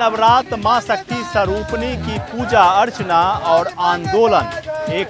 नवरात्र मां शक्ति स्वरूपनी की पूजा अर्चना और आंदोलन एक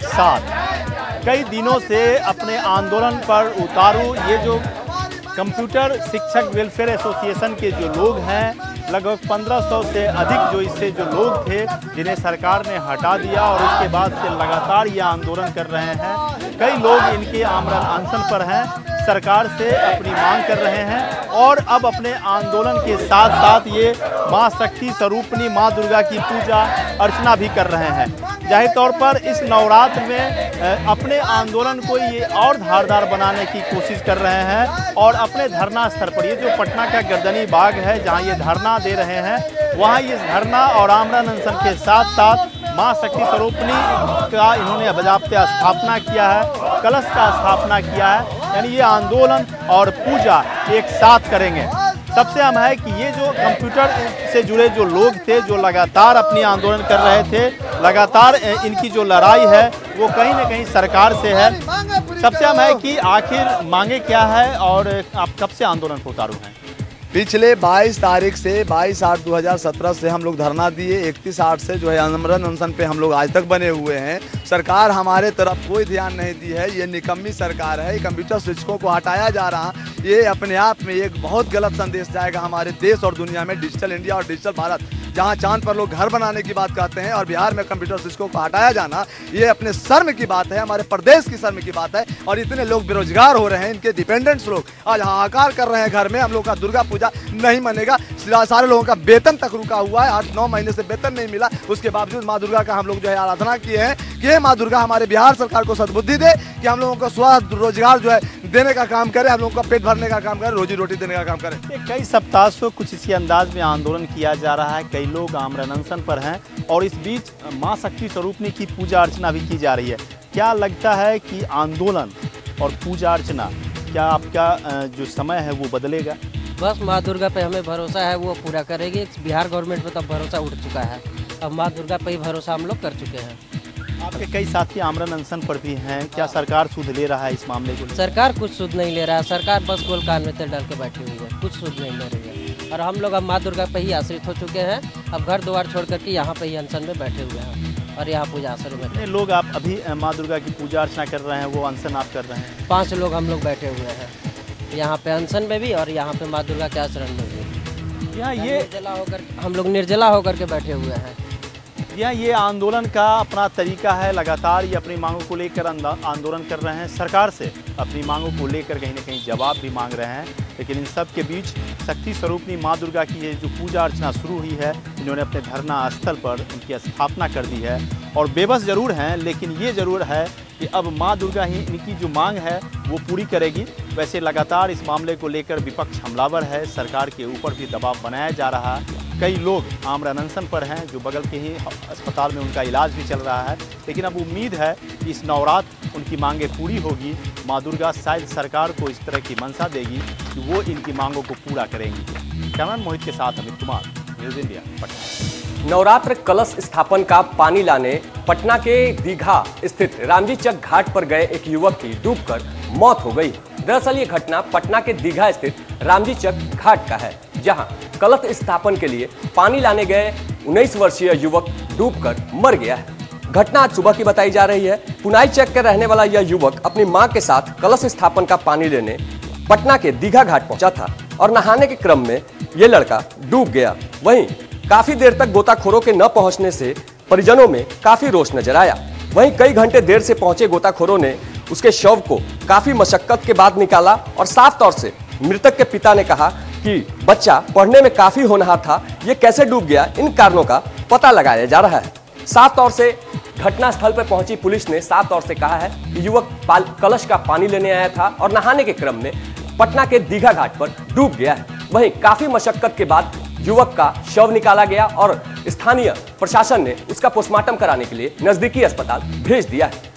साथ। कई दिनों से अपने आंदोलन पर उतारू ये जो कंप्यूटर शिक्षक वेलफेयर एसोसिएशन के जो लोग हैं, लगभग 1500 से अधिक जो इससे जो लोग थे जिन्हें सरकार ने हटा दिया और उसके बाद से लगातार ये आंदोलन कर रहे हैं। कई लोग इनके आमरण अनशन पर हैं, सरकार से अपनी मांग कर रहे हैं और अब अपने आंदोलन के साथ साथ ये मां शक्ति स्वरूपनी मां दुर्गा की पूजा अर्चना भी कर रहे हैं। जाहिर तौर पर इस नवरात्र में अपने आंदोलन को ये और धारदार बनाने की कोशिश कर रहे हैं और अपने धरना स्थल पर, ये जो पटना का गर्दनी बाग है जहां ये धरना दे रहे हैं, वहां इस धरना और आमरण अनशन के साथ साथ मां शक्ति स्वरूपनी का इन्होंने बाज़ाब्ते स्थापना किया है, कलश का स्थापना किया है। यानी ये आंदोलन और पूजा एक साथ करेंगे। सबसे अहम है कि ये जो कंप्यूटर से जुड़े जो लोग थे, जो लगातार अपनी आंदोलन कर रहे थे, लगातार इनकी जो लड़ाई है वो कहीं ना कहीं सरकार से है। सबसे अहम है कि आखिर मांगे क्या है और आप कब से आंदोलन को उतारू हैं? पिछले 22 तारीख से 22/8/2017 से हम लोग धरना दिए, 31/8 से जो है आमरण अनशन पे हम लोग आज तक बने हुए हैं। सरकार हमारे तरफ कोई ध्यान नहीं दी है। ये निकम्मी सरकार है। कंप्यूटर शिक्षकों को हटाया जा रहा, ये अपने आप में एक बहुत गलत संदेश जाएगा हमारे देश और दुनिया में। डिजिटल इंडिया और डिजिटल भारत, जहां चांद पर लोग घर बनाने की बात कहते हैं और बिहार में कंप्यूटर शिक्षकों को हटाया जाना, ये अपने शर्म की बात है, हमारे प्रदेश की शर्म की बात है। और इतने लोग बेरोजगार हो रहे हैं, इनके डिपेंडेंट्स लोग आज हाहाकार कर रहे हैं घर में। हम लोग का दुर्गा पूजा नहीं मनेगा। सारे लोगों का वेतन तक रुका हुआ है, 8-9 महीने से वेतन नहीं मिला। उसके बावजूद माँ दुर्गा का हम लोग जो है आराधना किए हैं कि माँ दुर्गा हमारे बिहार सरकार को सद्बुद्धि दे कि हम लोगों को स्व रोजगार जो है देने का काम करे, हम लोगों का पेट भरने का काम करे, रोजी रोटी देने का काम करे। कई सप्ताह से कुछ इसी अंदाज में आंदोलन किया जा रहा है, कई लोग आमरण अनशन पर हैं और इस बीच मां शक्ति स्वरूपनी की पूजा अर्चना भी की जा रही है। क्या लगता है कि आंदोलन और पूजा अर्चना, क्या आपका जो समय है वो बदलेगा? बस माँ दुर्गा पे हमें भरोसा है, वो पूरा करेगी। बिहार गवर्नमेंट पे तब भरोसा उठ चुका है, अब माँ दुर्गा पे ही भरोसा हम लोग कर चुके हैं। आपके कई साथी आमरण अनशन पर भी हैं, क्या सरकार सूद ले रहा है इस मामले को? सरकार कुछ सूद नहीं ले रहा है। सरकार बस गोल कान में तेल डाल के बैठी हुई है, कुछ सूद नहीं ले रही है। और हम लोग अब माँ दुर्गा पे ही आश्रित हो चुके हैं। अब घर द्वार छोड़ करके यहाँ पे ही अनशन में बैठे हुए हैं और यहाँ पूजा आश्रम में। कितने लोग आप अभी माँ दुर्गा की पूजा अर्चना कर रहे हैं, वो अनशन आप कर रहे हैं? 5 लोग हम लोग बैठे हुए हैं यहाँ पे अनशन में भी और यहाँ पे माँ दुर्गा के आश्रम में भी। यहाँ ये निर्जला होकर हम लोग निर्जला होकर के बैठे हुए हैं। यहाँ ये आंदोलन का अपना तरीका है, लगातार ये अपनी मांगों को लेकर आंदोलन कर रहे हैं, सरकार से अपनी मांगों को लेकर कहीं ना कहीं जवाब भी मांग रहे हैं। लेकिन इन सब के बीच शक्ति स्वरूपनी माँ दुर्गा की ये जो पूजा अर्चना शुरू हुई है, इन्होंने अपने धरना स्थल पर उनकी स्थापना कर दी है और बेबस जरूर हैं, लेकिन ये ज़रूर है कि अब माँ दुर्गा ही इनकी जो मांग है वो पूरी करेगी। वैसे लगातार इस मामले को लेकर विपक्ष हमलावर है, सरकार के ऊपर भी दबाव बनाया जा रहा है। कई लोग आमरण अनशन पर हैं, जो बगल के ही अस्पताल में उनका इलाज भी चल रहा है। लेकिन अब उम्मीद है कि इस नवरात्र उनकी मांगें पूरी होगी। माँ दुर्गा शायद सरकार को इस तरह की मंशा देगी कि वो इनकी मांगों को पूरा करेंगी। कैमरामैन मोहित के साथ अमित कुमार, न्यूज़ इंडिया, पटना। नवरात्र कलश स्थापन का पानी लाने पटना के दीघा स्थित रामजी चक घाट पर गए एक युवक की डूबकर मौत हो गई। दरअसल ये घटना पटना के दीघा स्थित रामजी चक घाट का है, जहां कलश स्थापन के लिए पानी लाने गए 19 वर्षीय युवक डूबकर मर गया है। घटना आज सुबह की बताई जा रही है। पुनाई चक के रहने वाला यह युवक अपनी मां के साथ कलश स्थापन का पानी लेने पटना के दीघा घाट पहुंचा था और नहाने के क्रम में यह लड़का डूब गया। वहीं काफी देर तक गोताखोरों के न पहुंचने से परिजनों में काफी रोष नजर आया। वहीं कई घंटे देर से पहुंचे गोताखोरों ने उसके शव को काफी मशक्कत के बाद निकाला और साफ तौर से मृतक के पिता ने कहा कि बच्चा पढ़ने में काफी होनहार था, ये कैसे डूब गया, इन कारणों का पता लगाया जा रहा है। साफ तौर से घटना स्थल पर पहुंची पुलिस ने साफ तौर से कहा है कि युवक कलश का पानी लेने आया था और नहाने के क्रम में पटना के दीघा घाट पर डूब गया है। वहीं काफी मशक्कत के बाद युवक का शव निकाला गया और स्थानीय प्रशासन ने उसका पोस्टमार्टम कराने के लिए नजदीकी अस्पताल भेज दिया है।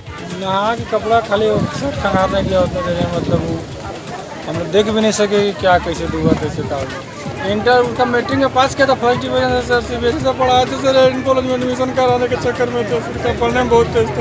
नहा के कपड़ा खाली खंगारने गया उतना देर में, मतलब हम लोग देख भी नहीं सके कि क्या कैसे डूबा कैसे था। इंटर उनका मैट्रिक में पास किया था, फर्स्ट डिवीजन से CBSE से पढ़ाया था सर। इन कॉलेज में एडमिशन कराने के चक्कर में तो पढ़ने में बहुत तेज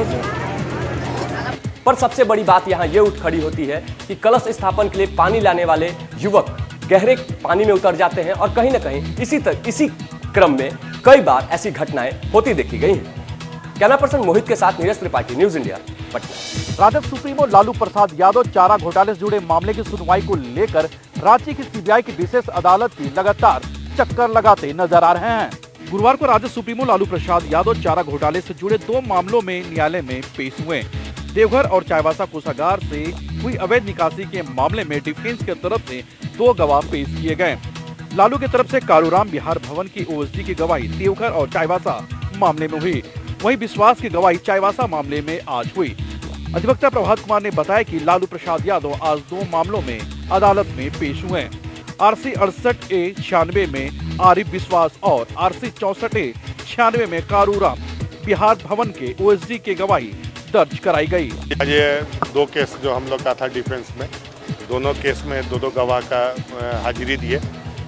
था। पर सबसे बड़ी बात यहाँ ये उठ खड़ी होती है कि कलश स्थापन के लिए पानी लाने वाले युवक गहरे पानी में उतर जाते हैं और कहीं ना कहीं इसी क्रम में कई बार ऐसी घटनाएं होती देखी गई हैं। कैमरा पर्सन मोहित के साथ Neeraj Tripathi, news India, Patna. RJD supremo Lalu Prasad Yadav चारा घोटाले से जुड़े मामले की सुनवाई को लेकर रांची की सीबीआई की विशेष अदालत की लगातार चक्कर लगाते नजर आ रहे हैं। गुरुवार को राजद सुप्रीमो लालू प्रसाद यादव चारा घोटाले से जुड़े 2 मामलों में न्यायालय में पेश हुए। देवघर और चाईबासा कोषागार से हुई अवैध निकासी के मामले में डिफेंस की तरफ से 2 गवाह पेश किए गए। लालू की तरफ से कारूराम बिहार भवन की ओएसडी की गवाही देवघर और चाईबासा मामले में हुई, वहीं विश्वास की गवाही चाईबासा मामले में आज हुई। अधिवक्ता प्रभात कुमार ने बताया कि लालू प्रसाद यादव आज 2 मामलों में अदालत में पेश हुए। RC 68A96 में आरिफ विश्वास और RC 64A96 में कारूराम बिहार भवन के ओएसडी की गवाही दर्ज कराई गई। ये 2 केस जो हम लोग का था डिफेंस में, दोनों केस में 2 गवाह का हाजिरी दिए।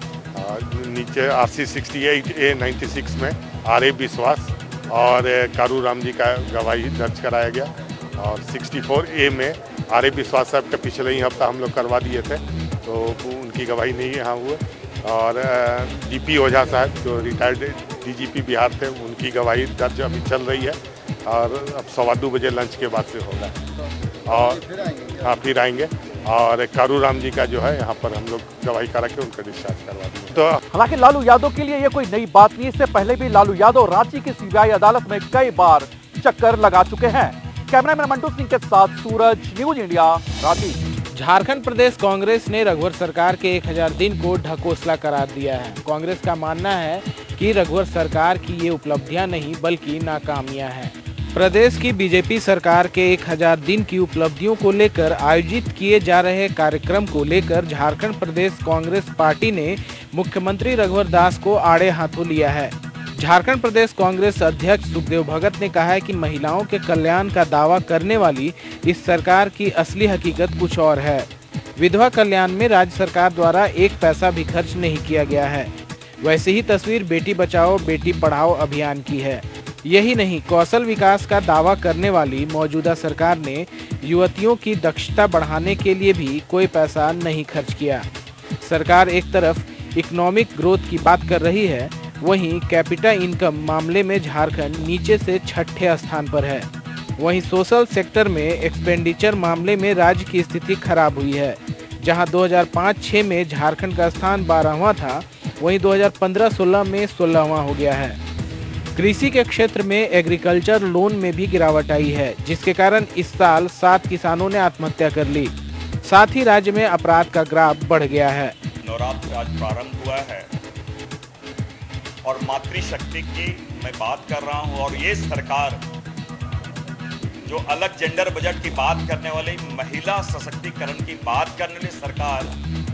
नीचे RC 68A96 में आरिफ विश्वास और कारूराम जी का गवाही दर्ज कराया गया, और 64A में आरिफ विश्वास साहब का पिछले ही हफ्ता हम लोग करवा दिए थे, तो उनकी गवाही नहीं यहाँ हुए। और DP ओझा साहब जो रिटायर्ड DGP बिहार थे, उनकी गवाही दर्ज अभी चल रही है, और अब 2:15 बजे लंच के बाद से होगा। और हाँ, फिर आएंगे। और कारूराम जी का जो है यहाँ पर हम लोग गवाही करा के उनका डिस्चार्ज करवा देंगे। तो हालांकि लालू यादव के लिए ये कोई नई बात नहीं, इससे पहले भी लालू यादव रांची की सीबीआई अदालत में कई बार चक्कर लगा चुके हैं। कैमरामैन मंटू सिंह के साथ सूरज, न्यूज इंडिया, रांची। झारखंड प्रदेश कांग्रेस ने रघुवर सरकार के 1000 दिन को ढकोसला करार दिया है। कांग्रेस का मानना है कि रघुवर सरकार की ये उपलब्धियां नहीं बल्कि नाकामियां हैं। प्रदेश की बीजेपी सरकार के 1000 दिन की उपलब्धियों को लेकर आयोजित किए जा रहे कार्यक्रम को लेकर झारखंड प्रदेश कांग्रेस पार्टी ने मुख्यमंत्री रघुवर दास को आड़े हाथों लिया है। झारखंड प्रदेश कांग्रेस अध्यक्ष सुखदेव भगत ने कहा है कि महिलाओं के कल्याण का दावा करने वाली इस सरकार की असली हकीकत कुछ और है। विधवा कल्याण में राज्य सरकार द्वारा 1 पैसा भी खर्च नहीं किया गया है। वैसे ही तस्वीर बेटी बचाओ बेटी पढ़ाओ अभियान की है। यही नहीं, कौशल विकास का दावा करने वाली मौजूदा सरकार ने युवतियों की दक्षता बढ़ाने के लिए भी कोई पैसा नहीं खर्च किया। सरकार एक तरफ इकोनॉमिक ग्रोथ की बात कर रही है, वहीं कैपिटा इनकम मामले में झारखंड नीचे से 6ठे स्थान पर है। वहीं सोशल सेक्टर में एक्सपेंडिचर मामले में राज्य की स्थिति खराब हुई है। जहां 2005-06 में झारखंड का स्थान 12वां था, वहीं 2015-16 में 16वां हो गया है। कृषि के क्षेत्र में एग्रीकल्चर लोन में भी गिरावट आई है, जिसके कारण इस साल 7 किसानों ने आत्महत्या कर ली। साथ ही राज्य में अपराध का ग्राफ बढ़ गया है। नवरात्र आज प्रारंभ हुआ है और मातृशक्ति की मैं बात कर रहा हूं, और ये सरकार जो अलग जेंडर बजट की बात करने वाली, महिला सशक्तिकरण की बात करने वाली सरकार,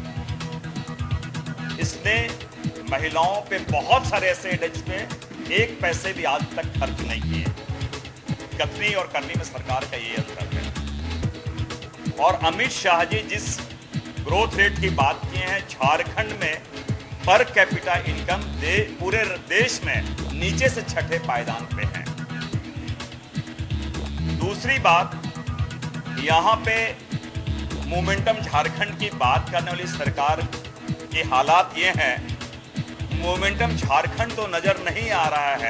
इसने महिलाओं पे बहुत सारे ऐसे हैं जिसपे 1 पैसे भी आज तक खर्च नहीं किए। कथनी और करनी में सरकार का ये अंतर है। और अमित शाह जी जिस ग्रोथ रेट की बात किए हैं, झारखंड में पर कैपिटा इनकम पूरे देश में नीचे से 6ठे पायदान पे है। दूसरी बात, यहाँ पे मोमेंटम झारखंड की बात करने वाली सरकार के हालात ये हैं, मोमेंटम झारखंड तो नजर नहीं आ रहा है,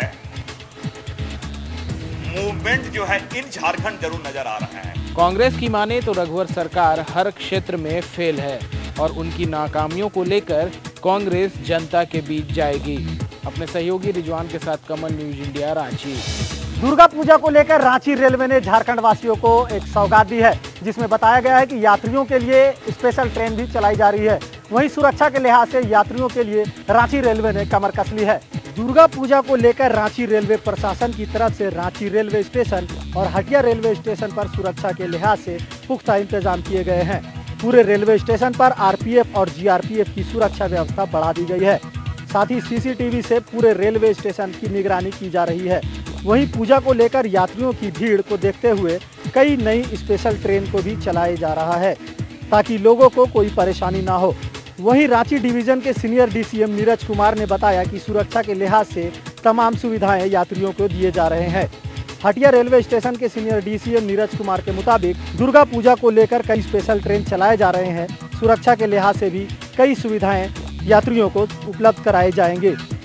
मूवमेंट जो है इन झारखंड जरूर नजर आ रहा है। कांग्रेस की माने तो रघुवर सरकार हर क्षेत्र में फेल है और उनकी नाकामियों को लेकर कांग्रेस जनता के बीच जाएगी। अपने सहयोगी रिजवान के साथ कमल, न्यूज इंडिया, रांची। दुर्गा पूजा को लेकर रांची रेलवे ने झारखंड वासियों को एक सौगात दी है, जिसमें बताया गया है कि यात्रियों के लिए स्पेशल ट्रेन भी चलाई जा रही है। वहीं सुरक्षा के लिहाज से यात्रियों के लिए रांची रेलवे ने कमर कस ली है। दुर्गा पूजा को लेकर रांची रेलवे प्रशासन की तरफ से रांची रेलवे स्टेशन और हटिया रेलवे स्टेशन पर सुरक्षा के लिहाज से पुख्ता इंतजाम किए गए हैं। पूरे रेलवे स्टेशन पर RPF और GRPF की सुरक्षा व्यवस्था बढ़ा दी गई है। साथ ही CCTV से पूरे रेलवे स्टेशन की निगरानी की जा रही है। वहीं पूजा को लेकर यात्रियों की भीड़ को देखते हुए कई नई स्पेशल ट्रेन को भी चलाया जा रहा है, ताकि लोगों को कोई परेशानी ना हो। वहीं रांची डिवीजन के सीनियर DCM नीरज कुमार ने बताया कि सुरक्षा के लिहाज से तमाम सुविधाएं यात्रियों को दिए जा रहे हैं। हटिया रेलवे स्टेशन के सीनियर DCM नीरज कुमार के मुताबिक दुर्गा पूजा को लेकर कई स्पेशल ट्रेन चलाए जा रहे हैं। सुरक्षा के लिहाज से भी कई सुविधाएं यात्रियों को उपलब्ध कराए जाएंगे।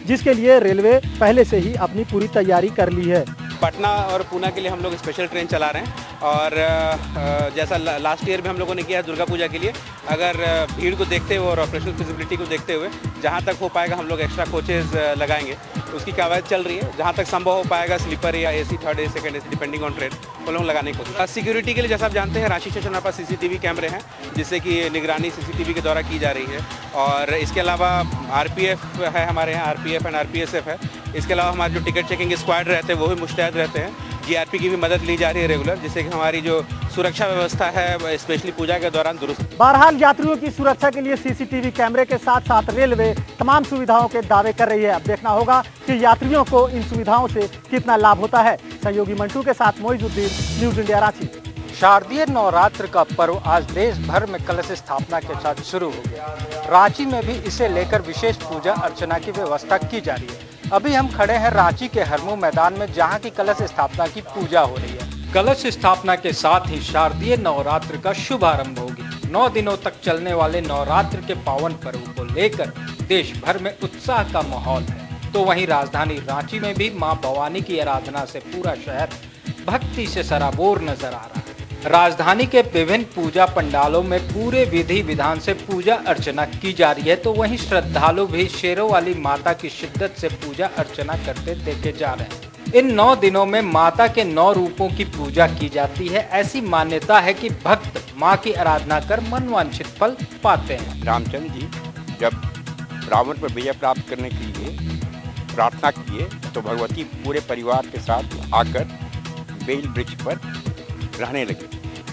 जिसके लिए रेलवे पहले से ही अपनी पूरी तैयारी कर ली है। पटना और पूना के लिए हम लोग स्पेशल ट्रेन चला रहे हैं और जैसा लास्ट ईयर भी हम लोगों ने किया है दुर्गा पूजा के लिए, अगर भीड़ को देखते हुए और ऑपरेशनल फिजिबिलिटी को देखते हुए जहां तक हो पाएगा हम लोग एक्स्ट्रा कोचेज लगाएंगे। उसकी कवायद चल रही है, जहां तक संभव हो पाएगा स्लीपर या AC, third AC, second AC depending on train वो लोग लगाने की कोशिश। सिक्योरिटी के लिए जैसा आप जानते हैं रांची स्टेशन हमारे पास सीसीटीवी कैमरे हैं जिससे कि निगरानी सीसीटीवी के द्वारा की जा रही है और इसके अलावा आरपीएफ है हमारे यहाँ, आरपीएफ एंड आरपीएसएफ है। इसके अलावा हमारे जो टिकट चेकिंग स्क्वाड रहते हैं वो भी मुस्तैद रहते हैं। जीआरपी की भी मदद ली जा रही है रेगुलर, जिससे कि हमारी जो सुरक्षा व्यवस्था है स्पेशली पूजा के दौरान दुरुस्त। बहरहाल यात्रियों की सुरक्षा के लिए सीसीटीवी कैमरे के साथ साथ रेलवे तमाम सुविधाओं के दावे कर रही है। अब देखना होगा कि यात्रियों को इन सुविधाओं से कितना लाभ होता है। सहयोगी मंटू के साथ मोइजुद्दीन, न्यूज इंडिया रांची। शारदीय नवरात्र का पर्व आज देश भर में कलश स्थापना के साथ शुरू हो गया। रांची में भी इसे लेकर विशेष पूजा अर्चना की व्यवस्था की जा रही है। अभी हम खड़े हैं रांची के हरमू मैदान में, जहां की कलश स्थापना की पूजा हो रही है। कलश स्थापना के साथ ही शारदीय नवरात्र का शुभारंभ होगी। 9 दिनों तक चलने वाले नवरात्र के पावन पर्व को लेकर देश भर में उत्साह का माहौल है। तो वहीं राजधानी रांची में भी मां भवानी की आराधना से पूरा शहर भक्ति से सराबोर नजर आ रहा है। राजधानी के विभिन्न पूजा पंडालों में पूरे विधि विधान से पूजा अर्चना की जा रही है, तो वहीं श्रद्धालु भी शेरों वाली माता की शिद्दत से पूजा अर्चना करते देखे जा रहे हैं। इन 9 दिनों में माता के 9 रूपों की पूजा की जाती है। ऐसी मान्यता है कि भक्त मां की आराधना कर मनवांछित फल पाते हैं। रामचंद्र जी जब रावण पर विजय प्राप्त करने के लिए प्रार्थना किए तो भगवती पूरे परिवार के साथ आकर बेल वृक्ष पर रहने लगे।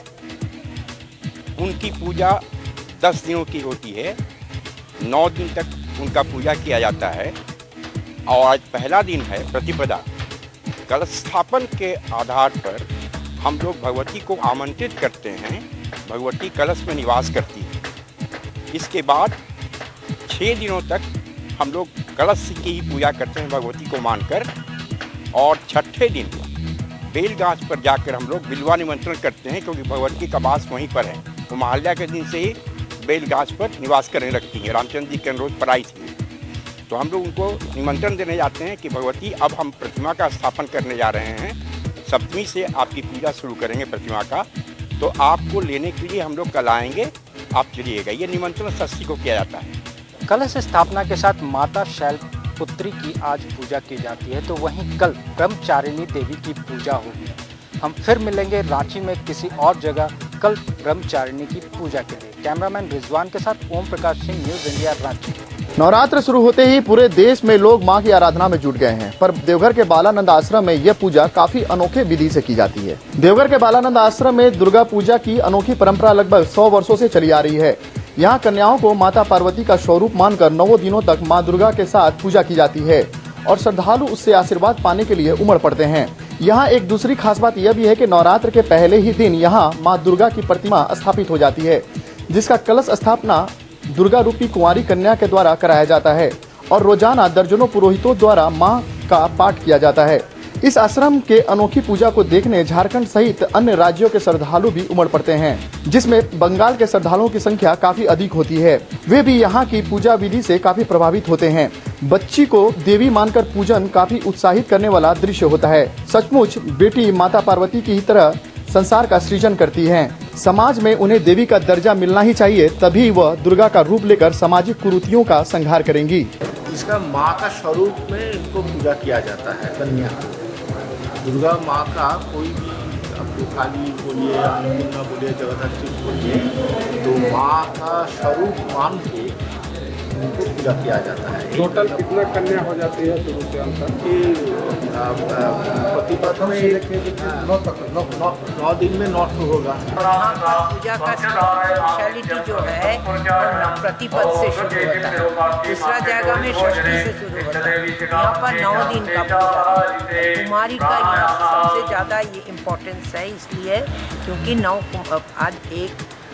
उनकी पूजा 10 दिनों की होती है। 9 दिन तक उनका पूजा किया जाता है और आज पहला दिन है प्रतिपदा। कलश स्थापन के आधार पर हम लोग भगवती को आमंत्रित करते हैं। भगवती कलश में निवास करती है। इसके बाद 6 दिनों तक हम लोग कलश की ही पूजा करते हैं भगवती को मानकर, और छठे दिन बेलगाछ पर जाकर हम लोग बिलवा निमंत्रण करते हैं, क्योंकि भगवती का वास वहीं पर है। वो महाल्या के दिन से ही बेलगाछ पर निवास करने लगती हैं। रामचंद्र जी के अनुरोध पर आई थी, तो हम लोग उनको निमंत्रण देने जाते हैं कि भगवती अब हम प्रतिमा का स्थापन करने जा रहे हैं, सप्तमी से आपकी पूजा शुरू करेंगे प्रतिमा का, तो आपको लेने के लिए हम लोग कल आएंगे, आप चलिएगा। ये निमंत्रण षष्ठी को किया जाता है। कलश स्थापना के साथ माता शैलपुत्री की आज पूजा की जाती है, तो वहीं कल ब्रह्मचारिणी देवी की पूजा होगी। हम फिर मिलेंगे रांची में किसी और जगह कल ब्रह्मचारिणी की पूजा के लिए। कैमरामैन रिजवान के साथ ओम प्रकाश सिंह, न्यूज इंडिया रांची। नवरात्र शुरू होते ही पूरे देश में लोग मां की आराधना में जुट गए हैं, पर देवघर के बालानंद आश्रम में यह पूजा काफी अनोखे विधि से की जाती है। देवघर के बालानंद आश्रम में दुर्गा पूजा की अनोखी परंपरा लगभग 100 वर्षों से चली आ रही है। यहाँ कन्याओं को माता पार्वती का स्वरूप मानकर 9 दिनों तक माँ दुर्गा के साथ पूजा की जाती है और श्रद्धालु उससे आशीर्वाद पाने के लिए उमड़ पड़ते हैं। यहाँ एक दूसरी खास बात यह भी है कि नवरात्र के पहले ही दिन यहाँ माँ दुर्गा की प्रतिमा स्थापित हो जाती है, जिसका कलश स्थापना दुर्गा रूपी कुंवारी कन्या के द्वारा कराया जाता है और रोजाना दर्जनों पुरोहितों द्वारा माँ का पाठ किया जाता है। इस आश्रम के अनोखी पूजा को देखने झारखंड सहित अन्य राज्यों के श्रद्धालु भी उमड़ पड़ते हैं, जिसमें बंगाल के श्रद्धालुओं की संख्या काफी अधिक होती है। वे भी यहाँ की पूजा विधि से काफी प्रभावित होते हैं। बच्ची को देवी मानकर पूजन काफी उत्साहित करने वाला दृश्य होता है। सचमुच बेटी माता पार्वती की तरह संसार का सृजन करती हैं। समाज में उन्हें देवी का दर्जा मिलना ही चाहिए, तभी वह दुर्गा का रूप लेकर सामाजिक कुरीतियों का संहार करेंगी। इसका माँ का स्वरूप में इनको पूजा किया जाता है। कन्या दुर्गा माँ का कोई भी आपको काली बोलिए, अन्नपूर्णा बोलिए, जगद्धात्री बोलिए, तो माँ का स्वरूप मान के उनको पूजा किया जाता है। टोटल कितना कन्या हो जाती है शुरू से अंत तक? प्रतिपद में 9 दिन में 9 होगा। पूजा का स्पेशलिटी जो है प्रतिपद से शुरू होता है, दूसरा जगह में षष्ठी से शुरू होता है। यहाँ पर 9 दिन का पूजा कुमारी का यहाँ सबसे ज़्यादा ये इम्पोर्टेंस है, इसलिए क्योंकि आज एक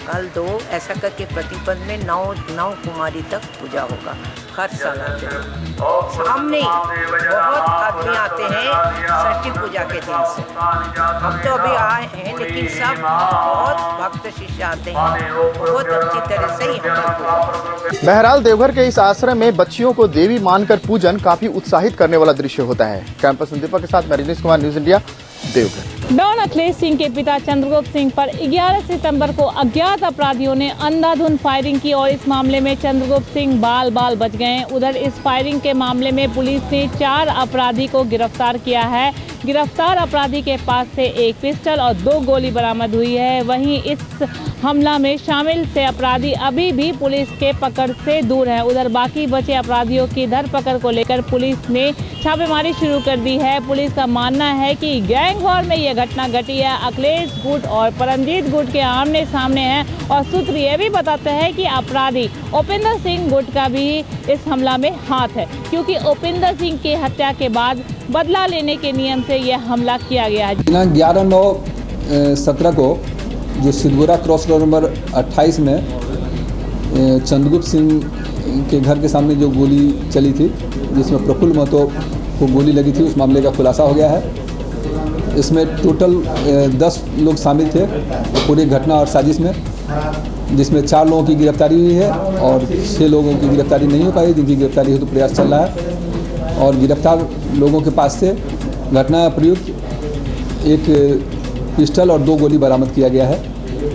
कल 2 ऐसा करके प्रतिपद में 9 कुमारी तक पूजा होगा। हर साल आते हैं, सामने बहुत आदमी आते हैं षष्ठी पूजा के दिन से। हम तो अभी आए हैं, लेकिन सब बहुत भक्त शिष्य आते हैं, बहुत अच्छी तरह से ही। बहरहाल देवघर के इस आश्रम में बच्चियों को देवी मानकर पूजन काफी उत्साहित करने वाला दृश्य होता है। कैंपस दीपक के साथ मैं Rajnish Kumar, news India, Deoghar. Don Akhilesh Singh के पिता चंद्रगुप्त सिंह पर 11 सितंबर को अज्ञात अपराधियों ने अंधाधुंध फायरिंग की और इस मामले में चंद्रगुप्त सिंह बाल बाल बच गए। उधर इस फायरिंग के मामले में पुलिस ने 4 अपराधी को गिरफ्तार किया है। गिरफ्तार अपराधी के पास से 1 पिस्टल और 2 गोली बरामद हुई है। वहीं इस हमला में शामिल से अपराधी अभी भी पुलिस के पकड़ से दूर हैं। उधर बाकी बचे अपराधियों की धरपकड़ को लेकर पुलिस ने छापेमारी शुरू कर दी है। पुलिस का मानना है कि गैंग वॉर में यह घटना घटी है। अखिलेश गुट और परमजीत गुट के आमने सामने हैं और सूत्र ये भी बताते हैं कि अपराधी उपेंद्र सिंह गुट का भी इस हमला में हाथ है, क्योंकि उपेंद्र सिंह की हत्या के बाद बदला लेने के नियम से यह हमला किया गया है। 11/9/17 को जो सिद्धगुरा क्रॉस रोड नंबर 28 में चंद्रगुप्त सिंह के घर के सामने जो गोली चली थी, जिसमें प्रफुल्ल महतो को गोली लगी थी, उस मामले का खुलासा हो गया है। इसमें टोटल 10 लोग शामिल थे पूरी घटना और साजिश में, जिसमें 4 लोगों की गिरफ्तारी हुई है और 6 लोगों की गिरफ्तारी नहीं हो पाई, जिनकी गिरफ्तारी हेतु प्रयास चल रहा है। और गिरफ्तार लोगों के पास से घटना प्रयुक्त 1 पिस्टल और 2 गोली बरामद किया गया है।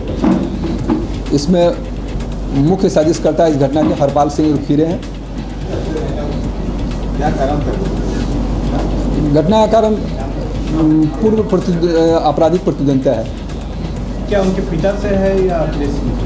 इसमें मुख्य साजिशकर्ता इस घटना के हरपाल सिंह खीरे हैं। घटना का कारण पूर्व आपराधिक प्रतिद्वंदिता है। क्या उनके पिता से है या अखिलेश सिंह?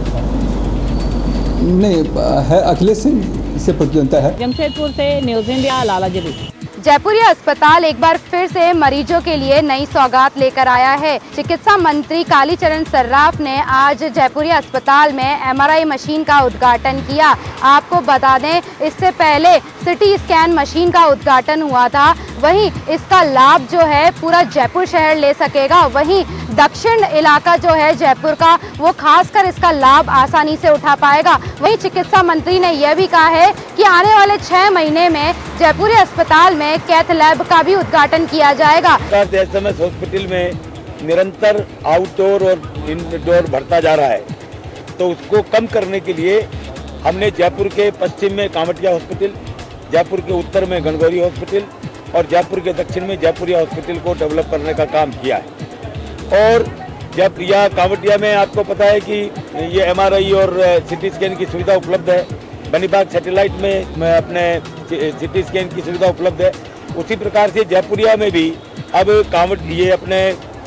नहीं, है अखिलेश सिंह से प्रतिद्वंदिता है। जमशेदपुर से न्यूज इंडिया, लाला जबी। जयपुरिया अस्पताल एक बार फिर से मरीजों के लिए नई सौगात लेकर आया है। चिकित्सा मंत्री कालीचरण सर्राफ ने आज जयपुरिया अस्पताल में MRI मशीन का उद्घाटन किया। आपको बता दें, इससे पहले सिटी स्कैन मशीन का उद्घाटन हुआ था। वहीं इसका लाभ जो है पूरा जयपुर शहर ले सकेगा। वहीं दक्षिण इलाका जो है जयपुर का, वो खासकर इसका लाभ आसानी से उठा पाएगा। वहीं चिकित्सा मंत्री ने यह भी कहा है कि आने वाले 6 महीने में जयपुरी अस्पताल में कैथ लैब का भी उद्घाटन किया जाएगा। SMS हॉस्पिटल में निरंतर आउटडोर और इनडोर बढ़ता जा रहा है, तो उसको कम करने के लिए हमने जयपुर के पश्चिम में कांवटिया हॉस्पिटल, जयपुर के उत्तर में गणगौरी हॉस्पिटल और जयपुर के दक्षिण में जयपुरिया हॉस्पिटल को डेवलप करने का काम किया है। और जब यह कांवटिया में आपको पता है कि ये MRI और CT स्कैन की सुविधा उपलब्ध है, बनीबाग सैटेलाइट में अपने CT स्कैन की सुविधा उपलब्ध है। उसी प्रकार से जयपुरिया में भी अब ये अपने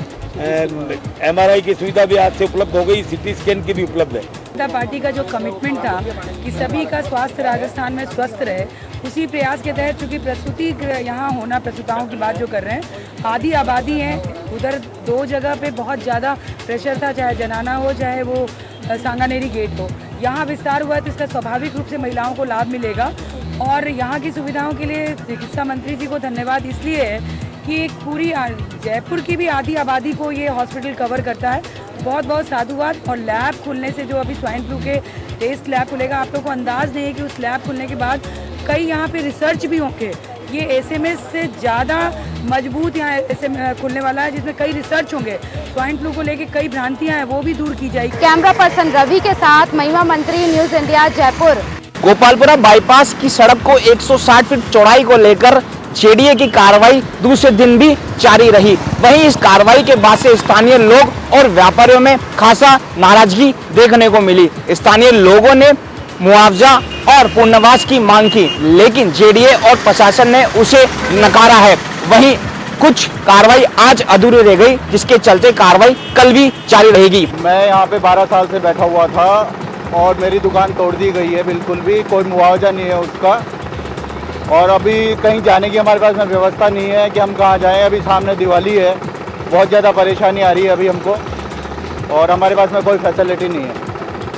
MRI की सुविधा भी आज से उपलब्ध हो गई, CT स्कैन की भी उपलब्ध है। पार्टी का जो कमिटमेंट था कि सभी का स्वास्थ्य राजस्थान में स्वस्थ रहे, उसी प्रयास के तहत चूँकि प्रसूति यहाँ होना, प्रसूताओं की बात जो कर रहे हैं, आधी आबादी है, उधर 2 जगह पे बहुत ज़्यादा प्रेशर था, चाहे जनाना हो चाहे वो सांगानेरी गेट हो। यहाँ विस्तार हुआ तो इसका स्वाभाविक रूप से महिलाओं को लाभ मिलेगा। और यहाँ की सुविधाओं के लिए चिकित्सा मंत्री जी को धन्यवाद इसलिए है कि एक पूरी जयपुर की भी आधी आबादी को ये हॉस्पिटल कवर करता है। बहुत बहुत साधुवाद। और लैब खुलने से, जो अभी स्वाइन फ्लू के टेस्ट लैब खुलेगा, आप लोग को अंदाज नहीं है कि उस लैब खुलने के बाद कई यहाँ पे रिसर्च भी होंगे। ये SMS से ज़्यादा मजबूत यहाँ खुलने वाला है, जिसमें कई रिसर्च होंगे। स्वाइन फ्लू को लेके कई भ्रांतियाँ हैं, वो भी दूर की जाएगी। कैमरा पर्सन रवि के साथ Mahima Mantri, news India, Jaipur. Gopalpura bypass की सड़क को 160 फीट चौड़ाई को लेकर JDA की कार्रवाई दूसरे दिन भी जारी रही। वहीं इस कार्रवाई के बाद से स्थानीय लोग और व्यापारियों में खासा नाराजगी देखने को मिली। स्थानीय लोगों ने मुआवजा और पुनर्वास की मांग की, लेकिन JDA और प्रशासन ने उसे नकारा है। वहीं कुछ कार्रवाई आज अधूरी रह गई, जिसके चलते कार्रवाई कल भी जारी रहेगी। मैं यहाँ पे 12 साल से बैठा हुआ था और मेरी दुकान तोड़ दी गई है, बिल्कुल भी कोई मुआवजा नहीं है उसका। और अभी कहीं जाने की हमारे पास में व्यवस्था नहीं है कि हम कहाँ जाएं। अभी सामने दिवाली है, बहुत ज़्यादा परेशानी आ रही है अभी हमको, और हमारे पास में कोई फैसिलिटी नहीं है।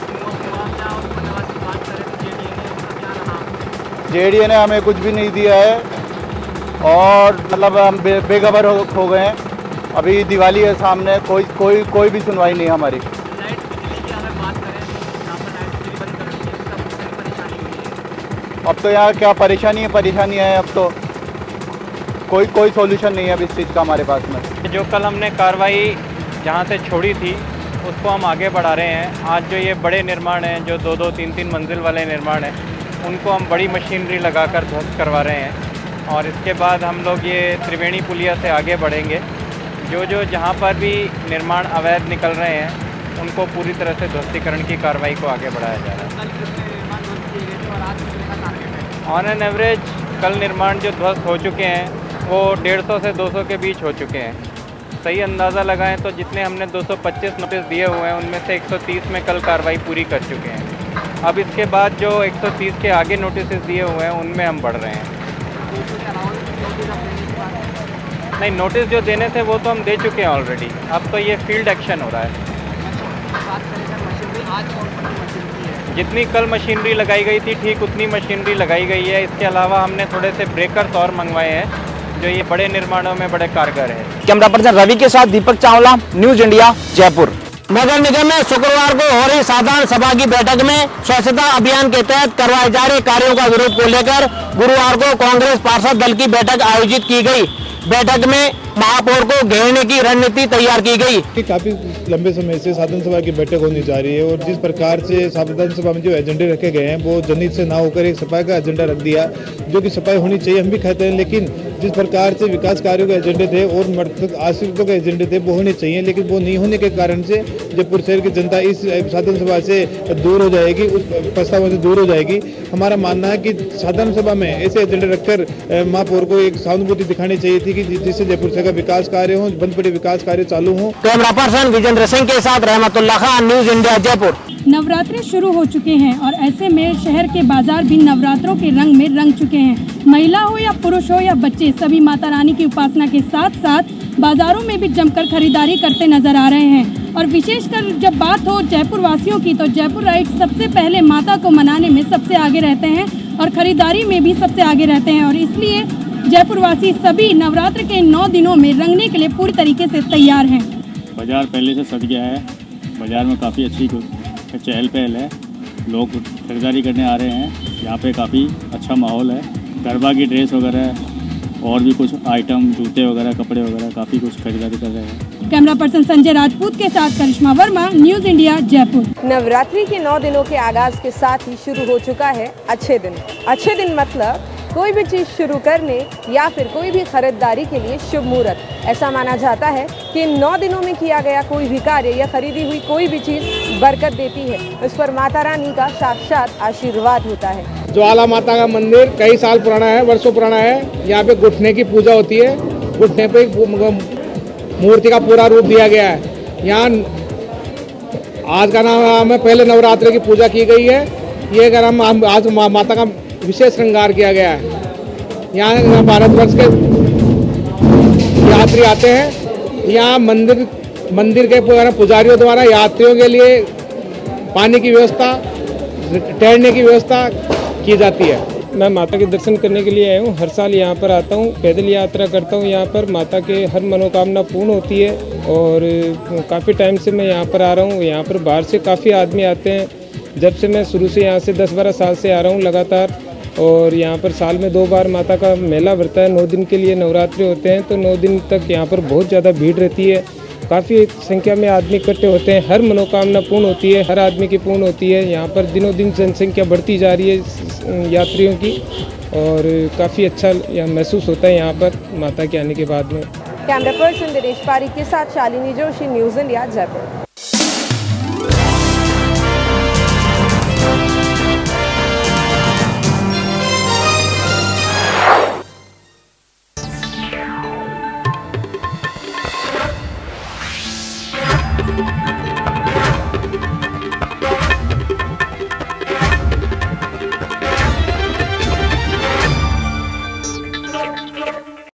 JDA ने हमें कुछ भी नहीं दिया है और मतलब हम बेखबर हो गए हैं। अभी दिवाली है सामने, कोई भी सुनवाई नहीं है हमारी। अब तो यहाँ क्या परेशानी है, अब तो कोई सॉल्यूशन नहीं है अब इस चीज़ का हमारे पास में। जो कल हमने कार्रवाई जहाँ से छोड़ी थी उसको हम आगे बढ़ा रहे हैं। आज जो ये बड़े निर्माण हैं, जो 2-2, 3-3 मंजिल वाले निर्माण हैं, उनको हम बड़ी मशीनरी लगाकर ध्वस्त करवा रहे हैं। और इसके बाद हम लोग ये त्रिवेणी पुलिया से आगे बढ़ेंगे। जो जहाँ पर भी निर्माण अवैध निकल रहे हैं उनको पूरी तरह से ध्वस्तीकरण की कार्रवाई को आगे बढ़ाया जा रहा है। ऑन एन एवरेज कल निर्माण जो ध्वस्त हो चुके हैं वो 150 से 200 के बीच हो चुके हैं। सही अंदाज़ा लगाएं तो जितने हमने 225 नोटिस दिए हुए हैं उनमें से 130 में कल कार्रवाई पूरी कर चुके हैं। अब इसके बाद जो 130 के आगे नोटिस दिए हुए हैं उनमें हम बढ़ रहे हैं। नहीं, नोटिस जो देने थे वो तो हम दे चुके हैं ऑलरेडी। अब तो ये फील्ड एक्शन हो रहा है। जितनी कल मशीनरी लगाई गई थी ठीक उतनी मशीनरी लगाई गई है। इसके अलावा हमने थोड़े से ब्रेकर्स और मंगवाए हैं जो ये बड़े निर्माणों में बड़े कारगर है। कैमरा पर्सन रवि के साथ दीपक चावला, न्यूज इंडिया, जयपुर। नगर निगम में शुक्रवार को हो रही साधारण सभा की बैठक में स्वच्छता अभियान के तहत करवाए जा रहे कार्यों का विरोध को लेकर गुरुवार को कांग्रेस पार्षद दल की बैठक आयोजित की गई। बैठक में महापौर को घेरने की रणनीति तैयार की गई। काफी लंबे समय से साधारण सभा की बैठक होने जा रही है और जिस प्रकार से साधारण सभा में जो एजेंडे रखे गए हैं वो जनहित से ना होकर एक सफाई का एजेंडा रख दिया, जो कि सफाई होनी चाहिए, हम भी कहते हैं। लेकिन जिस प्रकार से विकास कार्यों के एजेंडे थे और आश्रितों के एजेंडे थे वो होने चाहिए, लेकिन वो नहीं होने के कारण से जयपुर शहर की जनता इस साधारण सभा से दूर हो जाएगी, उस प्रस्ताव से दूर हो जाएगी। हमारा मानना है कि साधारण सभा में ऐसे एजेंडे रखकर महापौर को एक सहानुभूति दिखानी चाहिए थी कि जिससे जयपुर शहर का विकास कार्य हो, बंद पड़े विकास कार्य चालू हो। कैमरा पर्सन विजेंद्र सिंह के साथ रहमतुल्लाह खान, न्यूज इंडिया, जयपुर। नवरात्रि शुरू हो चुके हैं और ऐसे में शहर के बाजार भी नवरात्रों के रंग में रंग चुके हैं। महिला हो या पुरुष हो या बच्चे, सभी माता रानी की उपासना के साथ साथ बाजारों में भी जमकर खरीदारी करते नजर आ रहे हैं। और विशेषकर जब बात हो जयपुर वासियों की तो जयपुर राइट सबसे पहले माता को मनाने में सबसे आगे रहते हैं और खरीदारी में भी सबसे आगे रहते हैं। और इसलिए जयपुर वासी सभी नवरात्र के 9 दिनों में रंगने के लिए पूरी तरीके से तैयार हैं। बाजार पहले से सज गया है। बाजार में काफ़ी अच्छी चहल पहल है, लोग खरीदारी करने आ रहे हैं। यहाँ पे काफ़ी अच्छा माहौल है। गरबा की ड्रेस वगैरह और भी कुछ आइटम, जूते वगैरह, कपड़े वगैरह काफ़ी कुछ खरीदारी कर रहे हैं। कैमरा पर्सन संजय राजपूत के साथ करिश्मा वर्मा, न्यूज इंडिया, जयपुर। नवरात्रि के 9 दिनों के आगाज के साथ ही शुरू हो चुका है अच्छे दिन। अच्छे दिन मतलब कोई भी चीज़ शुरू करने या फिर कोई भी खरीदारी के लिए शुभ मुहूर्त। ऐसा माना जाता है कि 9 दिनों में किया गया कोई भी कार्य या खरीदी हुई कोई भी चीज़ बरकत देती है। उस पर माता रानी का साक्षात आशीर्वाद होता है। ज्वाला माता का मंदिर कई साल पुराना है, वर्षों पुराना है। यहाँ पे घुटने की पूजा होती है। घुटने पे मूर्ति का पूरा रूप दिया गया है। यहाँ आज का नाम है, पहले नवरात्रि की पूजा की गई है। ये नाम आज माता का विशेष श्रृंगार किया गया है। यहाँ भारतवर्ष के यात्री आते हैं। यहाँ मंदिर के पुजारियों द्वारा यात्रियों के लिए पानी की व्यवस्था, ठहरने की व्यवस्था की जाती है। मैं माता के दर्शन करने के लिए आया हूँ। हर साल यहाँ पर आता हूँ, पैदल यात्रा करता हूँ। यहाँ पर माता के हर मनोकामना पूर्ण होती है और काफ़ी टाइम से मैं यहाँ पर आ रहा हूँ। यहाँ पर बाहर से काफ़ी आदमी आते हैं। जब से मैं शुरू से यहाँ से 10-12 साल से आ रहा हूँ लगातार। और यहाँ पर साल में 2 बार माता का मेला भरता है। 9 दिन के लिए नवरात्रि होते हैं तो 9 दिन तक यहाँ पर बहुत ज़्यादा भीड़ रहती है। काफ़ी संख्या में आदमी इकट्ठे होते हैं। हर मनोकामना पूर्ण होती है, हर आदमी की पूर्ण होती है। यहाँ पर दिनों दिन जनसंख्या बढ़ती जा रही है यात्रियों की और काफ़ी अच्छा यहाँ महसूस होता है यहाँ पर माता के आने के बाद में। कैमरा पर्सन दिनेश पारिक के साथ शालिनी जोशी, न्यूज इंडिया, जयपुर।